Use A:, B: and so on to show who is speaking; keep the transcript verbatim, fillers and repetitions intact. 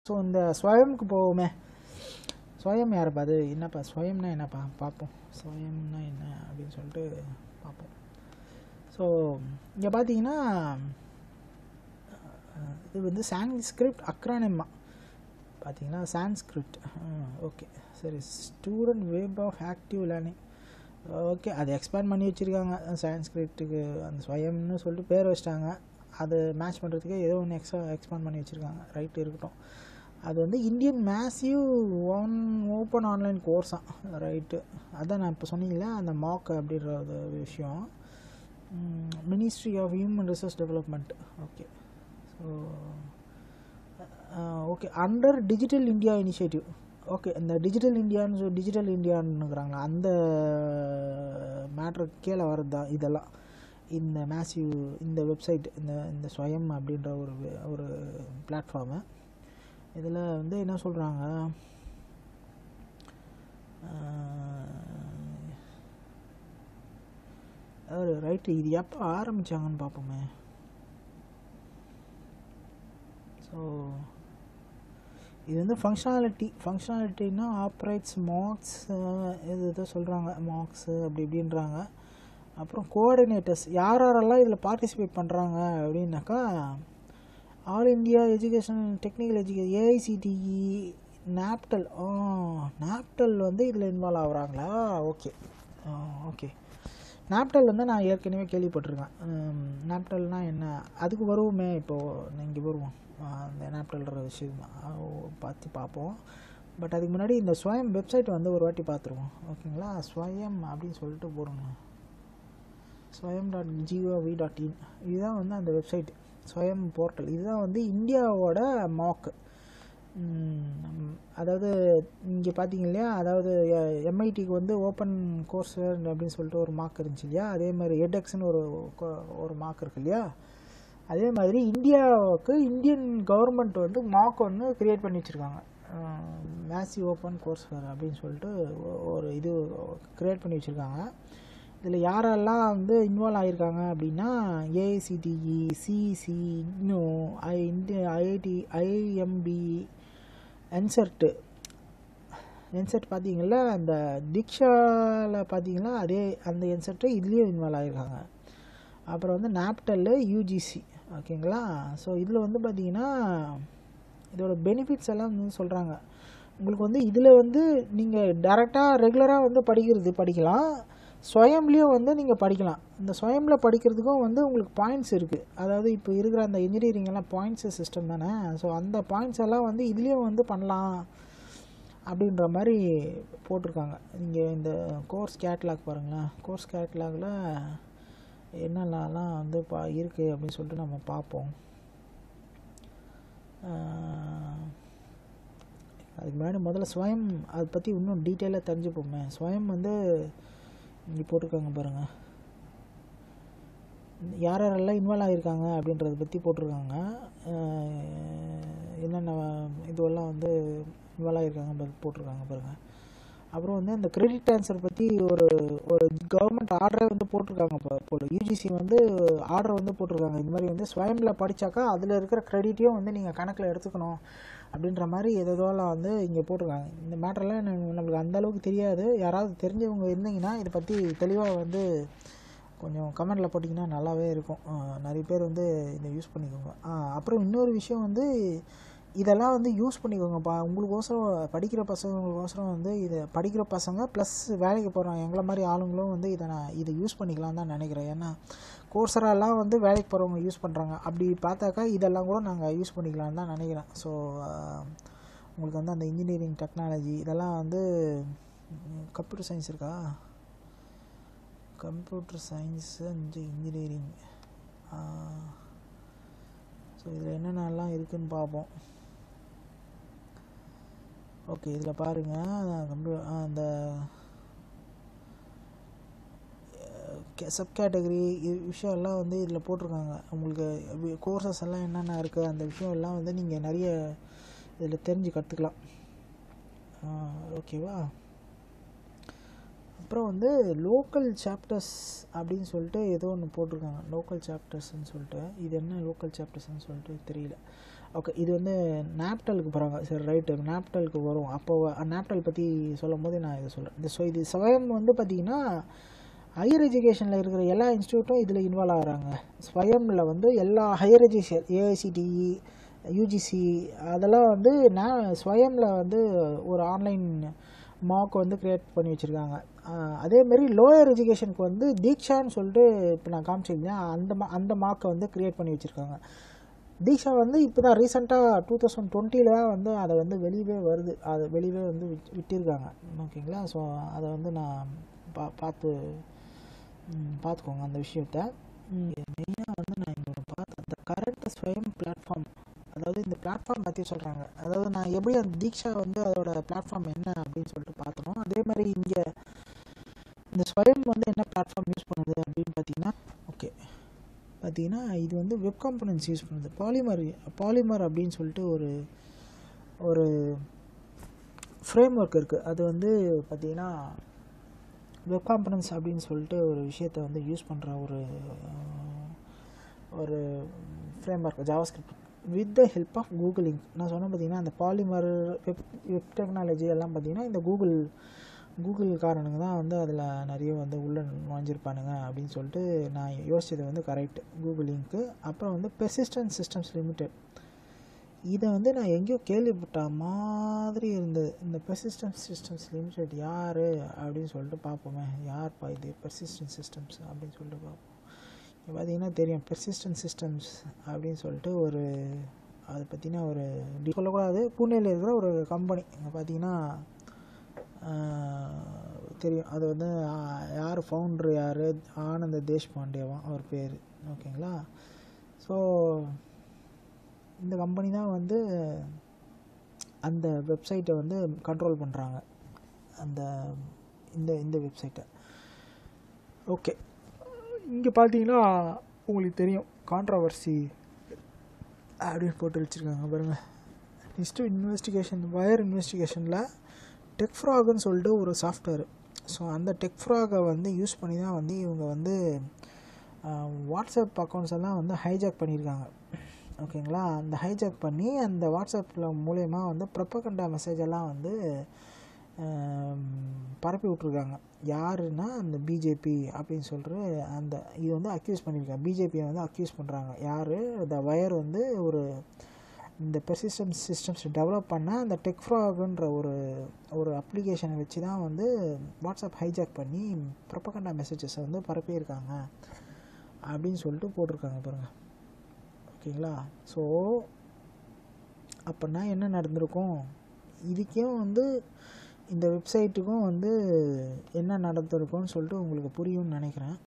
A: So இந்த ஸ்வயம்க்கு போவோமே. ஸ்வயம் யாருப்பா அது? என்னப்பா ஸ்வயம்னா என்னப்பா பார்ப்போம். ஸ்வயம்னா என்ன அப்படின்னு சொல்லிட்டு பார்ப்போம். ஸோ இங்கே பார்த்தீங்கன்னா இது வந்து சான்ஸ்கிரிப்ட் அக்ரானிமா பார்த்தீங்கன்னா சான்ஸ்கிரிப்ட். ஓகே சரி. Student web of active learning. Okay அதை எக்ஸ்பேண்ட் பண்ணி வச்சுருக்காங்க. சான்ஸ்கிரிப்டுக்கு அந்த ஸ்வயம்னு சொல்லிட்டு பேர் வச்சிட்டாங்க. அது மேட்ச் பண்ணுறதுக்கு ஏதோ ஒன்று எக்ஸ்ட்ரா எக்ஸ்பேண்ட் பண்ணி வச்சுருக்காங்க. ரைட்டு இருக்கட்டும். அது வந்து Indian massive one open online கோர்ஸாம். ரைட்டு அதான் நான் இப்போ சொன்னீங்களே அந்த மாக் அப்படின்ற ஒரு விஷயம். Ministry of human resource development. Okay so okay under digital India initiative. Okay இந்த டிஜிட்டல் இந்தியான்னு சொல்லி டிஜிட்டல் இந்தியான்னுங்கிறாங்களா அந்த மேட்ருக்கு கீழே வர்றது தான் இதெல்லாம். இந்த மேசிவ் இந்த வெப்சைட் இந்த இந்த ஸ்வயம் அப்படின்ற ஒரு ஒரு பிளாட்ஃபார்மு. இதில் வந்து என்ன சொல்கிறாங்க, அதாவது ரைட்டு இது எப்போ ஆரம்பித்தாங்கன்னு பார்ப்போமே. ஸோ இது வந்து ஃபங்க்ஷனாலிட்டி ஃபங்க்ஷனாலிட்டின்னா ஆப்ரேட்ஸ் மார்க்ஸ் இது இதை சொல்கிறாங்க மார்க்ஸு அப்படி இப்படின்றாங்க. அப்புறம் கோஆர்டினேட்டர்ஸ் யார் யாரெல்லாம் இதில் பார்ட்டிசிபேட் பண்ணுறாங்க அப்படின்னாக்கா all India education technical education AICTE NPTEL. Oh NPTEL வந்து இதில் இன்வால்வ் ஆகுறாங்களா? ஓகே ஓகே நாப்டல் வந்து நான் ஏற்கனவே கேள்விப்பட்டிருக்கேன். நாப்டல்னால் என்ன அதுக்கு வருவோமே. இப்போது இங்கே வருவோம் அந்த நாப்டல்ன்ற விஷயம் பார்த்து பார்ப்போம். பட் அதுக்கு முன்னாடி இந்த ஸ்வயம் வெப்சைட் வந்து ஒரு வாட்டி பார்த்துருவோம். ஓகேங்களா? ஸ்வயம் அப்படின்னு சொல்லிட்டு போடுங்க. ஸ்வயம் டாட் ஜிஓவி டாட் இன் இதுதான் வந்து அந்த வெப்சைட் ஸ்வயம் போர்ட்டல். இதுதான் வந்து இந்தியாவோட மாக்கு. அதாவது இங்கே பார்த்தீங்க இல்லையா, அதாவது எம்ஐடிக்கு வந்து ஓப்பன் கோர்ஸ் அப்படின்னு சொல்லிட்டு ஒரு மார்க் இருந்துச்சு இல்லையா, அதே மாதிரி எட்எக்ஸ்னு ஒரு ஒரு மார்க் இருக்கு இல்லையா, அதே மாதிரி இந்தியாவுக்கு இந்தியன் கவர்மெண்ட் வந்து மார்க் ஒன்று க்ரியேட் பண்ணி வச்சுருக்காங்க. மேசிவ் ஓப்பன் கோர்ஸ் ஃபேர் அப்படின்னு சொல்லிட்டு ஒரு இது க்ரியேட் பண்ணி வச்சுருக்காங்க. இதில் யாரெல்லாம் வந்து இன்வால்வ் ஆகியிருக்காங்க அப்படின்னா ஏஐசிடிஇ, சிஇசி, இன்னும் ஐ இந்திய ஐஐடி, ஐஎம்பி, என்செர்ட்டு என்செர்ட் பார்த்தீங்களா அந்த தீக்ஷாவில் பார்த்தீங்கன்னா அதே அந்த என்செர்ட்டு இதுலேயும் இன்வால்வ் ஆகியிருக்காங்க. அப்புறம் வந்து நாப்டல்லு யூஜிசி. ஓகேங்களா? ஸோ இதில் வந்து பார்த்திங்கன்னா இதோட பெனிஃபிட்ஸ் எல்லாம் வந்து சொல்கிறாங்க. உங்களுக்கு வந்து இதில் வந்து நீங்கள் டேரெக்டாக ரெகுலராக வந்து படிக்கிறது படிக்கலாம். ஸ்வயம்லேயும் வந்து நீங்கள் படிக்கலாம். இந்த ஸ்வயமில் படிக்கிறதுக்கும் வந்து உங்களுக்கு பாயிண்ட்ஸ் இருக்குது. அதாவது இப்போ இருக்கிற அந்த இன்ஜினியரிங் எல்லாம் பாயிண்ட்ஸு சிஸ்டம் தானே. ஸோ அந்த பாயிண்ட்ஸ் எல்லாம் வந்து இதுலேயும் வந்து பண்ணலாம் அப்படின்ற மாதிரி போட்டிருக்காங்க. இங்கே இந்த கோர்ஸ் கேட்லாக் பாருங்களேன். கோர்ஸ் கேட்லாகில் என்னென்னலாம் வந்து பா இருக்குது அப்படின்னு சொல்லிட்டு நம்ம பார்ப்போம். அதுக்கு முன்னாடி முதல்ல ஸ்வயம் அதை பற்றி இன்னும் டீட்டெயிலாக தெரிஞ்சுப்போமே. ஸ்வயம் வந்து இங்கே போட்டிருக்காங்க பாருங்கள், யார் யாரெல்லாம் இன்வால்வ் ஆகியிருக்காங்க அப்படின்றத பற்றி போட்டிருக்காங்க. என்னென்ன இதுவெல்லாம் வந்து இன்வால்வ் ஆகியிருக்காங்க போட்டிருக்காங்க பாருங்கள். அப்புறம் வந்து இந்த கிரெடிட் ட்ரான்ஸ்ஃபர் பற்றி ஒரு ஒரு கவர்மெண்ட் ஆர்டரே வந்து போட்டிருக்காங்க. இப்போ இப்போ யூஜிசி வந்து ஆர்டர் வந்து போட்டிருக்காங்க. இந்த மாதிரி வந்து ஸ்வயமில் படித்தாக்கா அதில் இருக்கிற க்ரெடிட்டையும் வந்து நீங்கள் கணக்கில் எடுத்துக்கணும் அப்படின்ற மாதிரி எதோலாம் வந்து இங்கே போட்டிருக்காங்க. இந்த மேட்டர்லாம் நம்மளுக்கு அந்தளவுக்கு தெரியாது. யாராவது தெரிஞ்சவங்க இருந்தீங்கன்னா இதை பற்றி தெளிவாக வந்து கொஞ்சம் கமெண்டில் போட்டிங்கன்னா நல்லாவே இருக்கும். நிறைய பேர் வந்து இதை யூஸ் பண்ணிக்கோங்க. அப்புறம் இன்னொரு விஷயம் வந்து இதெல்லாம் வந்து யூஸ் பண்ணிக்கோங்கப்பா. உங்களுக்கோசரம் படிக்கிற பசங்களுக்கோசரம் வந்து இதை படிக்கிற பசங்க ப்ளஸ் வேலைக்கு போகிறாங்க எங்களை மாதிரி ஆளுங்களும் வந்து இதை நான் இதை யூஸ் பண்ணிக்கலாம் தான் நினைக்கிறேன். ஏன்னா கோர்ஸரெல்லாம் வந்து வேலைக்கு போகிறவங்க யூஸ் பண்ணுறாங்க. அப்படி பார்த்தாக்கா இதெல்லாம் கூட நாங்கள் யூஸ் பண்ணிக்கலான்னு தான் நினைக்கிறேன். ஸோ உங்களுக்கு வந்து அந்த இன்ஜினியரிங் டெக்னாலஜி இதெல்லாம் வந்து கம்ப்யூட்டர் சயின்ஸ் இருக்கா, computer science and engineering. So இதில் என்னென்னலாம் இருக்குதுன்னு பார்ப்போம். ஓகே இதில் பாருங்கள் கம்ப்யூ அந்த சப் கேட்டகரி விஷயம் எல்லாம் வந்து இதில் போட்டிருக்காங்க. உங்களுக்கு கோர்சஸ் எல்லாம் என்னென்ன இருக்குது அந்த விஷயம் எல்லாம் வந்து நீங்கள் நிறைய இதில் தெரிஞ்சு கற்றுக்கலாம். ஓகேவா? அப்புறம் வந்து லோக்கல் சாப்டர்ஸ் அப்படின்னு சொல்லிட்டு ஏதோ ஒன்று போட்டிருக்காங்க. லோக்கல் சாப்டர்ஸ்ன்னு சொல்லிட்டு இது என்ன லோக்கல் சாப்டர்ஸ்ன்னு சொல்லிட்டு தெரியல. ஓகே, இது வந்து நாப்டலுக்கு போகிறாங்க. சரி, ரைட்டு, நாப்டலுக்கு வரும். அப்போ நாப்டல் பற்றி சொல்லும் போது நான் இதை சொல்கிறேன். இந்த ஸோ இது ஸ்வயம் வந்து பார்த்திங்கன்னா ஹையர் எஜுகேஷனில் இருக்கிற எல்லா இன்ஸ்டியூட்டும் இதில் இன்வால்வ் ஆகிறாங்க. ஸ்வயமில் வந்து எல்லா ஹையர் எஜுகேஷன் ஏஐசிடிஇ, யூஜிசி அதெல்லாம் வந்து நான் ஸ்வயமில் வந்து ஒரு ஆன்லைன் மார்க் வந்து க்ரியேட் பண்ணி வச்சுருக்காங்க. அதேமாரி லோயர் எஜுகேஷனுக்கு வந்து தீக்ஷான்னு சொல்லிட்டு இப்போ நான் காமிச்சிருந்தேன், அந்த மா அந்த மார்க்கை வந்து க்ரியேட் பண்ணி வச்சுருக்காங்க. தீக்ஷா வந்து இப்போ தான் ரீசெண்டாக டூ தௌசண்ட் டுவெண்ட்டியில் தான் வந்து அதை வந்து வெளியவே வருது, அதை வெளியவே வந்து விட் விட்டிருக்காங்க. ஓகேங்களா? ஸோ அதை வந்து நான் பா பார்த்து பார்த்துக்கோங்க அந்த விஷயத்த. மெயினாக வந்து நான் இங்கே பார்த்தேன் இந்த கரண்ட் ஸ்வயம் பிளாட்ஃபார்ம், அதாவது இந்த பிளாட்ஃபார்ம் பற்றி சொல்கிறாங்க. அதாவது நான் எப்படி அந்த தீக்ஷா வந்து அதோட பிளாட்ஃபார்ம் என்ன அப்படின்னு சொல்லிட்டு பார்த்தோம், அதே மாதிரி இங்கே இந்த ஸ்வயம் வந்து என்ன பிளாட்ஃபார்ம் யூஸ் பண்ணுது அப்படின்னு பார்த்தீங்கன்னா, ஓகே பார்த்தீங்கன்னா இது வந்து வெப் காம்பனன்ட்ஸ் யூஸ் பண்ணுது. பாலிமர் பாலிமர் அப்படின்னு சொல்லிட்டு ஒரு ஒரு ஃப்ரேம் ஒர்க் இருக்குது. அது வந்து பார்த்திங்கன்னா வெப் காம்பனன்ட்ஸ் அப்படின்னு சொல்லிட்டு ஒரு விஷயத்தை வந்து யூஸ் பண்ணுற ஒரு ஒரு framework JavaScript with the help of Google link. நான் சொன்னேன் பார்த்தீங்கன்னா அந்த பாலிமர் வெப் வெப் டெக்னாலஜி எல்லாம் பார்த்திங்கன்னா இந்த கூகுள் கூகுள் காரனுங்க தான் வந்து அதில் நிறைய வந்து உள்ளே நுழைஞ்சிருப்பானுங்க அப்படின்னு சொல்லிட்டு நான் யோசிச்சது வந்து கரெக்டு. Google link. அப்புறம் வந்து பெர்சிஸ்டன்ட் சிஸ்டம்ஸ் லிமிடெட், இதை வந்து நான் எங்கேயோ கேள்விப்பட்ட மாதிரி இருந்தது. இந்த பெர்சிஸ்டன்ட் சிஸ்டம்ஸ் லிமிடெட் யார் அப்படின்னு சொல்லிட்டு பார்ப்போமே, யார்ப்பா இது பெர்சிஸ்டன்ட் சிஸ்டம்ஸ் அப்படின்னு சொல்லிட்டு பார்ப்போம். இப்போ பார்த்தீங்கன்னா தெரியும் பெர்சிஸ்டன்ட் சிஸ்டம்ஸ் அப்படின்னு சொல்லிட்டு ஒரு அதை பற்றின ஒரு டி சொல்லக்கூடாது, புனேயில் இருக்கிற ஒரு கம்பெனி. இங்கே பார்த்தீங்கன்னா தெரியும், அது வந்து யார் ஃபவுண்டர் யார், ஆனந்த தேஷ்பாண்டேவா அவர் பேர். ஓகேங்களா? ஸோ இந்த கம்பெனி தான் வந்து அந்த வெப்சைட்டை வந்து கண்ட்ரோல் பண்ணுறாங்க, அந்த இந்த இந்த வெப்சைட்டை. ஓகே, இங்கே பார்த்தீங்கன்னா உங்களுக்கு தெரியும் கான்ட்ரவர்சி அப்படின்னு போட்டு வச்சுருக்காங்க பாருங்கள். நெக்ஸ்ட்டு இன்வெஸ்டிகேஷன், வயர் இன்வெஸ்டிகேஷனில் டெக்ஃப்ராக்னு சொல்லிட்டு ஒரு சாஃப்ட்வேர். ஸோ அந்த டெக்ஃப்ராகை வந்து யூஸ் பண்ணி தான் வந்து இவங்க வந்து வாட்ஸ்அப் அக்கௌண்ட்ஸ் எல்லாம் வந்து ஹைஜாக் பண்ணியிருக்காங்க. ஓகேங்களா? அந்த ஹைஜாக் பண்ணி அந்த வாட்ஸ்அப்பில் மூலயமா வந்து ப்ரொபகண்டா மெசேஜ் எல்லாம் வந்து பரப்பி விட்ருக்காங்க. யாருன்னா அந்த பிஜேபி அப்படின்னு சொல்கிற அந்த இது வந்து அக்யூஸ் பண்ணியிருக்காங்க. பிஜேபியை வந்து அக்யூஸ் பண்ணுறாங்க. யார்? த வயர் வந்து ஒரு இந்த பெர்சிஸ்டன்ட் சிஸ்டம்ஸ் டெவலப் பண்ண அந்த டெக்ஃப்ராக்ன்ற ஒரு ஒரு அப்ளிகேஷனை வச்சு தான் வந்து வாட்ஸ்அப் ஹைஜாக் பண்ணி ப்ரொபகண்டா மெசேஜஸை வந்து பரப்பியிருக்காங்க அப்படின்னு சொல்லிட்டு போட்டிருக்காங்க பாருங்கள். ஓகேங்களா? ஸோ அப்படின்னா என்ன நடந்திருக்கும், இதுக்கும் வந்து இந்த வெப்சைட்டுக்கும் வந்து என்ன நடந்திருக்கும்னு சொல்லிட்டு உங்களுக்கு புரியும்னு நினைக்கிறேன்.